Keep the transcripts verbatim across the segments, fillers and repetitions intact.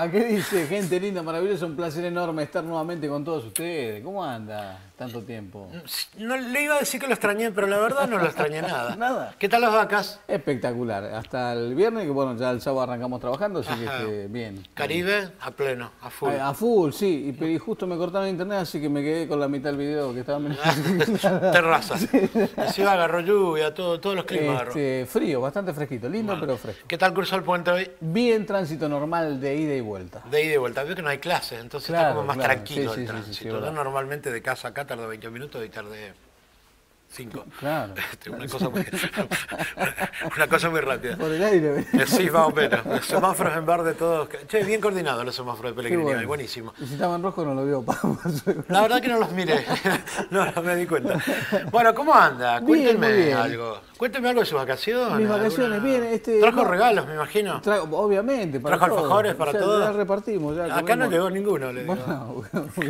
llama? ¿Qué dice? Gente linda, maravillosa, un placer enorme estar nuevamente con todos ustedes. ¿Cómo anda? Tanto tiempo. No le iba a decir que lo extrañé, pero la verdad no lo extrañé nada. Nada. ¿Qué tal las vacas? Espectacular. Hasta el viernes, que bueno, ya el sábado arrancamos trabajando, así Ajá. que este, bien. Caribe a pleno, a full. A, a full, sí. Y, y justo me cortaron internet, así que me quedé con la mitad del video que estaba mirando. Terraza. Encima agarró lluvia, todo, todos los climas agarró. Este, frío, bastante fresquito, lindo Bueno, pero fresco. ¿Qué tal cruzó el puente hoy? Bien tránsito normal de ida y vuelta. De ida y vuelta. Veo que no hay clases, entonces Claro, está como más claro. tranquilo Sí, el sí, sí, tránsito. sí, sí, Yo verdad. normalmente de casa acá tardo veinte minutos y tardé cinco. Claro. Este, una, cosa muy, una cosa muy rápida. Por el aire. Eh, Sí, más o menos. Los semáforos en verde todos. Che, bien coordinados los semáforos de Qué Pellegrini, bueno. buenísimo. Y si estaba en rojo no lo veo. La verdad que no los miré, no, no me di cuenta. Bueno, ¿cómo anda? Bien, Cuénteme muy bien. algo. Cuénteme algo de sus vacaciones. Mis vacaciones, ¿Alguna- bien, este, Trajo no. regalos, me imagino. Tra- obviamente, para ¿Trajo todos. alfajores para Ya- todos? Ya repartimos. Ya Acá comemos. no llegó ninguno, le digo. Bueno,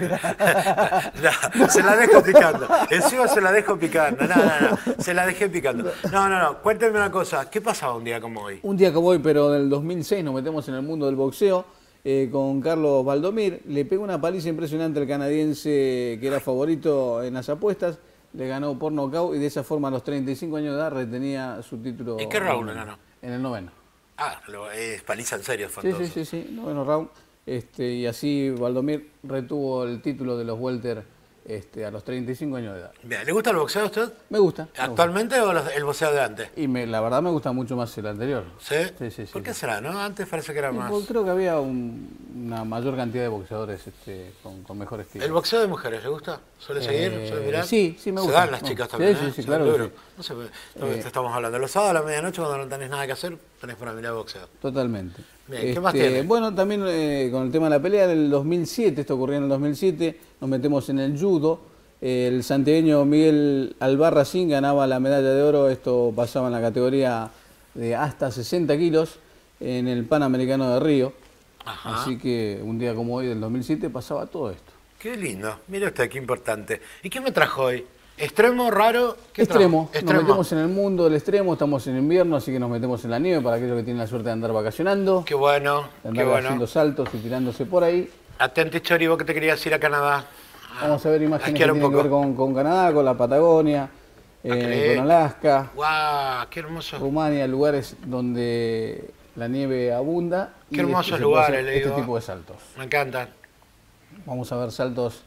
No, se la dejo picando. Encima se la dejo picando. No, no, no. Se la dejé picando. No, no, no. Cuénteme una cosa. ¿Qué pasaba un día como hoy? un día como hoy, pero del dos mil seis nos metemos en el mundo del boxeo eh, con Carlos Valdomir. Le pegó una paliza impresionante al canadiense que era favorito en las apuestas. Le ganó por nocaut y de esa forma a los treinta y cinco años de edad retenía su título. ¿En qué round le ganó? En el noveno. Ah, lo- es paliza en serio, fue Sí, sí, entonces. sí, sí, noveno round. Este, y así Valdomir retuvo el título de los welter este, a los treinta y cinco años de edad. Bien, ¿le gusta el boxeo a usted? Me gusta. me gusta. ¿Actualmente o los- el boxeo de antes? Y me, la verdad me gusta mucho más el anterior. ¿Sí? Sí, sí, sí. ¿Por qué sí. será, no? Antes parece que era Y más... porque creo que había un- una mayor cantidad de boxeadores este, con, con mejor estilo. ¿El boxeo de mujeres le gusta? ¿Suele seguir? Eh, ¿Suele mirar? sí, sí me Se gusta. dan las No. chicas Sí, también, sí, ¿eh? sí, Se claro dan que duro. sí. No sé, no, te estamos hablando. Los sábados a la medianoche cuando no tenés nada que hacer, tenés para mirar boxeo. Totalmente. Bien, ¿qué más Este, tiene? Bueno, también eh, con el tema de la pelea del dos mil siete, esto ocurrió en el dos mil siete, nos metemos en el judo. El santiagueño Miguel Albarracín ganaba la medalla de oro, esto pasaba en la categoría de hasta sesenta kilos en el Panamericano de Río. Ajá. Así que un día como hoy del dos mil siete pasaba todo esto. Qué lindo. Mire usted, qué importante. ¿Y qué me trajo hoy? ¿Extremo, raro? ¿Qué Extremo, trajo? nos Extremo. metemos en el mundo del extremo, estamos en invierno, así que nos metemos en la nieve para aquellos que tienen la suerte de andar vacacionando, Qué bueno, de qué andar bueno. haciendo saltos y tirándose por ahí. Atente, Chori, vos que te querías ir a Canadá. Vamos a ver imágenes que esquiar un tienen que ver poco. con, con Canadá, con la Patagonia, eh, qué- con Alaska, ¡Guau! ¡Qué hermoso! Rumania, lugares donde la nieve abunda. Qué y hermosos este, se puede lugares, hacer le este digo. tipo de saltos. Me encantan. Vamos a ver saltos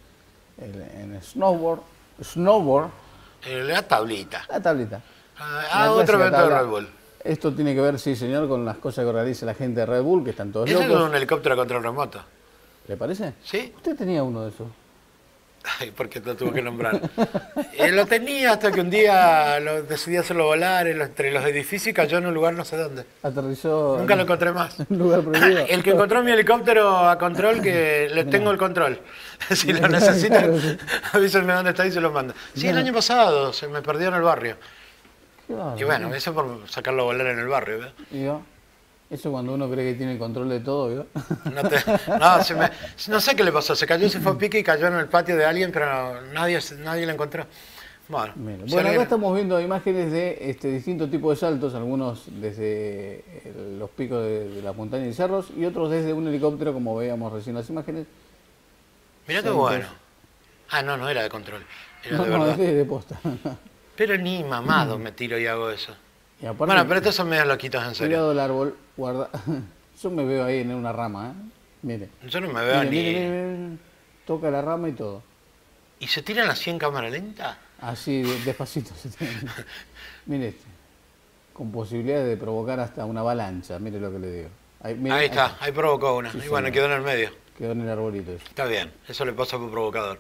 en, en snowboard, snowboard, Eh, La tablita. la tablita. Ah, La ah, otro clásica evento de tabla. Red Bull. Esto tiene que ver, sí señor, con las cosas que organiza la gente de Red Bull, que están todos Eso es locos. un helicóptero a control remoto. ¿Le parece? ¿Sí? Usted tenía uno de esos. Ay, ¿por qué lo tuvo que nombrar? Eh, lo tenía hasta que un día lo, decidí hacerlo volar en los- entre los edificios y cayó en un lugar no sé dónde. Aterrizó Nunca lo en encontré más. un lugar prohibido. El que encontró mi helicóptero a control, que le tengo el control. Si lo necesitan, Claro, sí. avísenme dónde está y se lo mando. Sí, el año pasado se me perdió en el barrio. Qué bárbaro. Y bueno, eso por sacarlo a volar en el barrio. ¿ves? ¿Vio? Eso cuando uno cree que tiene el control de todo, ¿vio? No, te- no, se me- no sé qué le pasó, se cayó, se fue a pique y cayó en el patio de alguien, pero nadie, nadie lo encontró. Bueno, Mira, si bueno, acá alguien- estamos viendo imágenes de este, distintos tipos de saltos, algunos desde eh, los picos de, de las montañas y cerros y otros desde un helicóptero, como veíamos recién las imágenes. Mirá qué saltos. bueno. Ah, no, no era de control, era No, de no, verdad. es de posta. Pero ni mamado me tiro y hago eso. Y aparte, Bueno, pero estos son medios loquitos en serio. cuidado el árbol, guarda. Yo me veo ahí en una rama, ¿eh? Mire. Yo no me veo Mire, ni... mire, mire, mire. Toca la rama y todo. ¿Y se tiran así en cámara lenta? Así, de- despacito. se tiene. Mire este. Con posibilidades de provocar hasta una avalancha, mire lo que le digo. Ahí, mire, Ahí está, ahí provocó una. Sí, y bueno, señor. quedó en el medio. Quedó en el arbolito eso. Está bien, eso le pasa por provocador.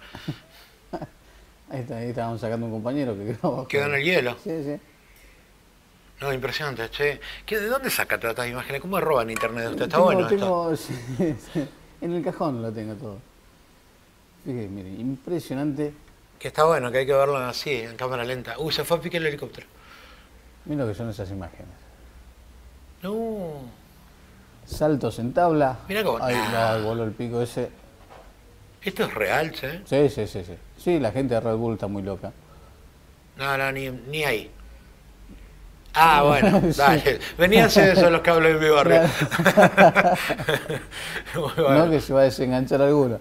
Ahí está, ahí estábamos sacando un compañero que quedó abajo. Quedó en el hielo. Sí, sí. No, impresionante, che. ¿Qué, ¿De dónde saca todas estas imágenes? ¿Cómo roban internet de usted? Está tengo, bueno esto. tengo, sí, sí. En el cajón lo tengo todo. Fíjate, mire, impresionante. Que está bueno, que hay que verlo así, en cámara lenta. Uy, se fue a pique el helicóptero. Mira lo que son esas imágenes. No. Saltos en tabla. Mirá cómo- Ahí Ah. la- voló el pico ese. Esto es real, che. Sí, sí, sí, sí. Sí, la gente de Red Bull está muy loca. No, no, ni, ni ahí. Ah, bueno, dale. Venía a hacer eso en los cables de mi barrio. Bueno. No, que se va a desenganchar alguno.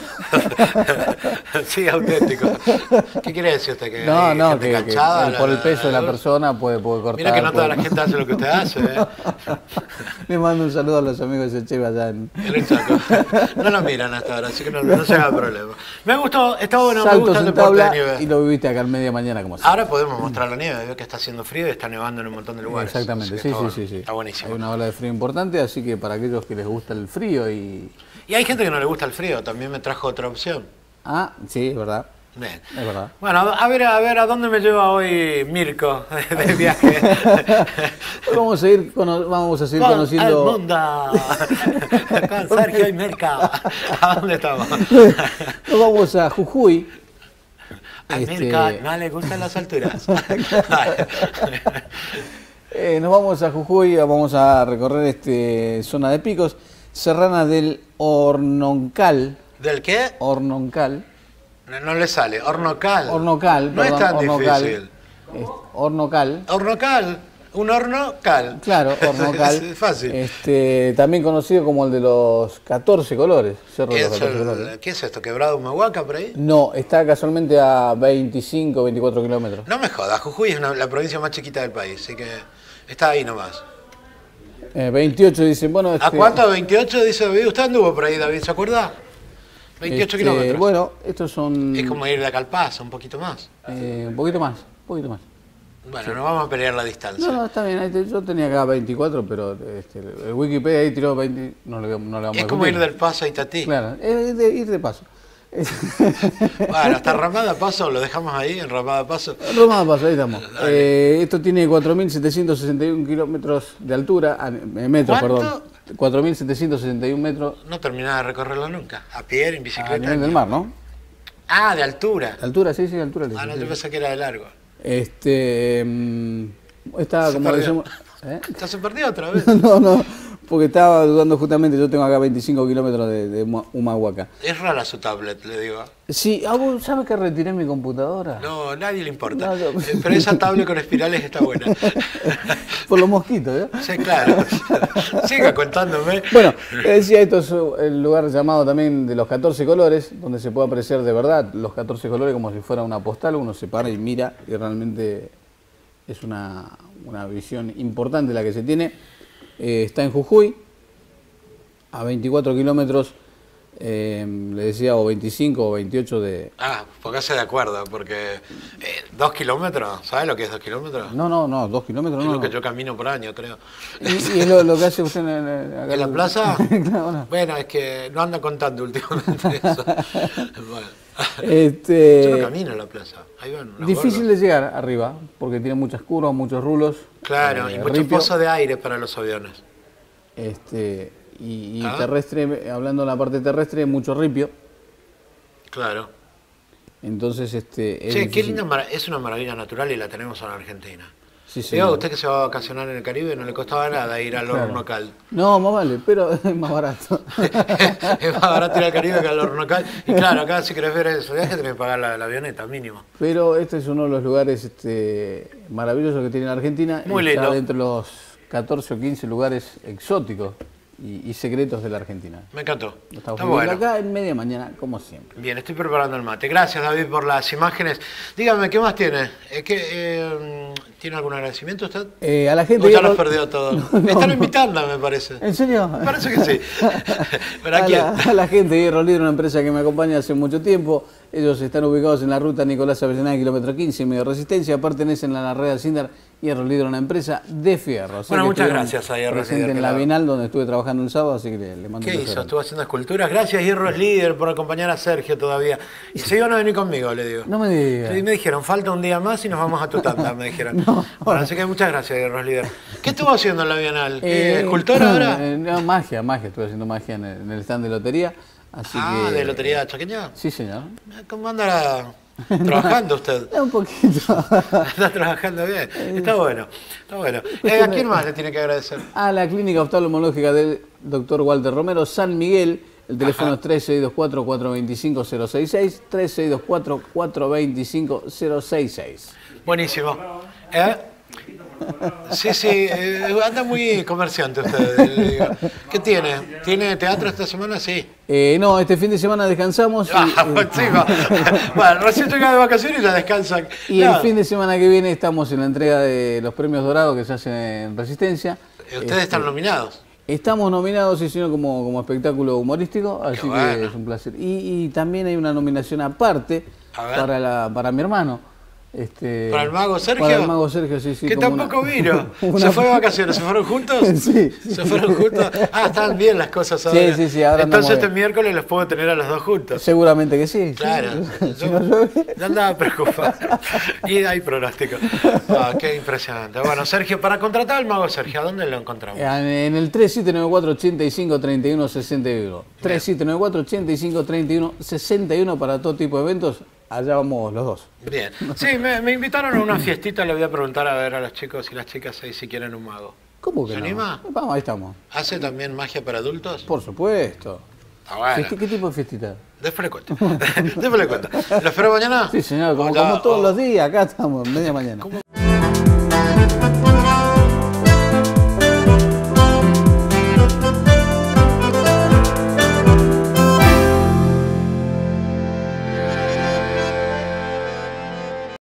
Sí, auténtico. ¿Qué quiere decir usted? ¿Que no, hay no, gente que, cansada, que la, por el peso la, la, de la persona puede, puede cortar. Mira que no toda puede... la gente hace lo que usted hace. ¿eh? Le mando un saludo a los amigos de Cheva allá en... El Chaco. No lo miran hasta ahora, así que no, no se haga problema. Me gustó, está bueno, Saltos me gusta el en deporte tabla de nieve. Y lo viviste acá en media mañana como así. Ahora podemos mostrar la nieve, veo que está haciendo frío y está nevando en un montón de lugares. Exactamente, sí, sí, bueno. sí, sí, sí. Está buenísimo. Hay una ola de frío importante, así que para aquellos que les gusta el frío y... Y hay gente que no le gusta el frío, también me trajo otra opción. Ah, sí, es verdad. Bien. Es verdad. Bueno, a ver, a ver, ¿a dónde me lleva hoy Mirko de viaje? Hoy vamos a ir, cono vamos a seguir con conociendo... el mundo, con Sergio y Mirko. ¿A dónde estamos? Nos vamos a Jujuy. A este... Mirko no le gustan las alturas. eh, nos vamos a Jujuy, vamos a recorrer este zona de picos. Serrana del Hornoncal. ¿Del qué? Hornoncal. No, no le sale, Hornocal. Hornocal, no perdón, es tan Hornocal. difícil. Es, Hornocal. Hornocal, un horno cal. Claro, Hornocal. Es fácil. Este, también conocido como el de los catorce colores. Cerro de los ¿Es catorce el, colores. ¿Qué es esto? ¿Quebrado Humahuaca por ahí? No, está casualmente a veinticinco, veinticuatro kilómetros. No me jodas, Jujuy es una, la provincia más chiquita del país, así que está ahí nomás. Eh, veintiocho dicen, bueno... Este, ¿A cuánto? ¿veintiocho? Dice David. ¿Usted anduvo por ahí, David? ¿Se acuerda? veintiocho este, kilómetros. Bueno, estos son... Es como ir de acá al Paso, un poquito más. Eh, un poquito más, un poquito más. Bueno, sí. No vamos a pelear la distancia. No, no, está bien. Yo tenía acá veinticuatro, pero este, el Wikipedia ahí tiró veinte. No le, no le vamos es a como cumplir. ir del Paso a Itatí. Claro, es de, ir de paso. Bueno, hasta Ramada Paso, lo dejamos ahí, en Ramada Paso. Ramada Paso, ahí estamos. Eh, esto tiene cuatro mil setecientos sesenta y uno kilómetros de altura, eh, metros, ¿Cuánto? perdón. cuatro mil setecientos sesenta y uno metros. No terminaba de recorrerlo nunca. A pie, en bicicleta. A nivel del mar, ¿no? Ah, de altura. De altura, sí, sí, de altura. Ah, no, sí, yo sí. pensé que era de largo. Este. Está, como decimos. ¿Eh? ¿Ya se perdió otra vez? No, no, porque estaba dudando justamente, yo tengo acá veinticinco kilómetros de, de Humahuaca. Es rara su tablet, le digo. Sí, ¿sabes que retiré mi computadora? No, a nadie le importa. No, no. Pero esa tablet con espirales está buena. Por los mosquitos, ¿eh? Sí, claro. Siga contándome. Bueno, te decía, esto es el lugar llamado también de los catorce colores, donde se puede apreciar de verdad los catorce colores como si fuera una postal, uno se para y mira y realmente es una, una visión importante la que se tiene. Eh, está en Jujuy, a veinticuatro kilómetros, eh, le decía, o veinticinco o veintiocho de... Ah, póngase de acuerdo, porque eh, dos kilómetros, ¿sabe lo que es dos kilómetros? No, no, no, dos kilómetros Es no. lo que no. yo camino por año, creo. ¿Y, y es lo, lo que hace usted en, en, acá ¿En la plaza? Claro, no. Bueno, es que no anda contando últimamente eso. Bueno. Este, Yo no camino en la plaza. Ahí van los difícil gordos. de llegar arriba, porque tiene muchas curvas, muchos rulos. Claro, eh, y mucho ripio. pozo de aire para los aviones. Este, y, y Ah. terrestre, hablando de la parte terrestre, mucho ripio. Claro. Entonces, este. Es Che, qué difícil. linda, mara- es una maravilla natural y la tenemos en Argentina. Sí, sí. Digo, usted que se va a vacacionar en el Caribe, no le costaba nada ir al Claro. Hornocal. No, más vale, pero es más barato. Es más barato ir al Caribe que al Hornocal. Y claro, acá si querés ver ese viaje tenés que pagar la, la avioneta, mínimo. Pero este es uno de los lugares este, maravillosos que tiene la Argentina. Muy Está lindo. dentro de los catorce o quince lugares exóticos y, y secretos de la Argentina. Me encantó. Lo estamos Está viviendo bueno. acá en media mañana, como siempre. Bien, estoy preparando el mate. Gracias, David, por las imágenes. Dígame, ¿qué más tiene? ¿Es que, eh, ¿Tiene algún agradecimiento usted? Eh, a la gente. ¿O ya Hierro- los perdió todo? No, Me están no. invitando, me parece. ¿En serio? Me parece que sí. ¿Pero a a, quién? la, a la gente de Hierro Líder, una empresa que me acompaña hace mucho tiempo. Ellos están ubicados en la ruta Nicolás Avellaneda, kilómetro quince, medio resistencia. Pertenecen a la red Sindar. Hierro Líder, una empresa de fierro. Así Bueno, que muchas estuvieron gracias a Hierro presente Líder, en que la la- Bienal, donde estuve trabajando el sábado, así que le, le mando ¿Qué un beso hizo? grande. Estuvo haciendo esculturas. Gracias, Hierro es líder, por acompañar a Sergio todavía. Y se iban a venir conmigo, le digo. No me digas. Sí, me dijeron, falta un día más y nos vamos a Tutanda, me dijeron. No. Bueno, así que muchas gracias, Hierro es líder. ¿Qué estuvo haciendo en la Bienal? ¿Qué, Eh, ¿Escultor ahora? eh, no, magia, magia. Estuve haciendo magia en el, en el stand de lotería. Así Ah, que, ¿de Lotería Chaqueña? Sí, señor. ¿Cómo anda trabajando usted? Un poquito. Está trabajando bien. Está bueno, está bueno. Eh, ¿A quién más le tiene que agradecer? A la clínica oftalmológica del doctor Walter Romero, San Miguel. El teléfono Ajá. es tres seis dos cuatro, cuatro dos cinco, cero seis seis, tres seis dos cuatro, cuatro dos cinco, cero seis seis. Buenísimo. ¿Eh? Sí, sí, eh, anda muy comerciante usted. le digo. ¿Qué tiene? ¿Tiene teatro esta semana? Sí. Eh, no, este fin de semana descansamos. Y, Ah, eh, sí, va. Bueno, recién llega de vacaciones y ya descansan. y No, el fin de semana que viene estamos en la entrega de los premios dorados que se hacen en Resistencia. Ustedes Este, están nominados. Estamos nominados, sí, señor, como, como espectáculo humorístico, así que bueno. es un placer. Y, y también hay una nominación aparte A ver. para, la, para mi hermano. Este, ¿Para el mago Sergio? Para el mago Sergio, sí, sí. Que como tampoco una- vino. una- ¿Se fue de vacaciones? ¿Se fueron juntos? Sí. ¿Se fueron juntos? Ah, están bien las cosas Sí, ahora. sí, sí, ahora Entonces andamos este bien. miércoles los puedo tener a los dos juntos. Seguramente que sí. sí. Claro. Si Yo, no llueve. yo andaba preocupado. Y hay pronóstico. Ah, qué impresionante. Bueno, Sergio, para contratar al mago Sergio, ¿a dónde lo encontramos? En el tres siete nueve cuatro, ochenta y cinco, treinta y uno, sesenta y uno. tres siete nueve cuatro, ochenta y cinco, treinta y uno, sesenta y uno para todo tipo de eventos. Allá vamos los dos. Bien. Sí, me, me invitaron a una fiestita, le voy a preguntar a ver a los chicos y las chicas ahí si quieren un mago. ¿Cómo que ¿Se no? anima? Vamos, ahí estamos. ¿Hace también magia para adultos? Por supuesto. Ah, bueno. ¿Qué, qué tipo de fiestita? Después le cuento. Después le cuento. ¿Lo espero mañana? Sí, señor, como, O ya- como todos o- los días, acá estamos, media mañana. ¿Cómo?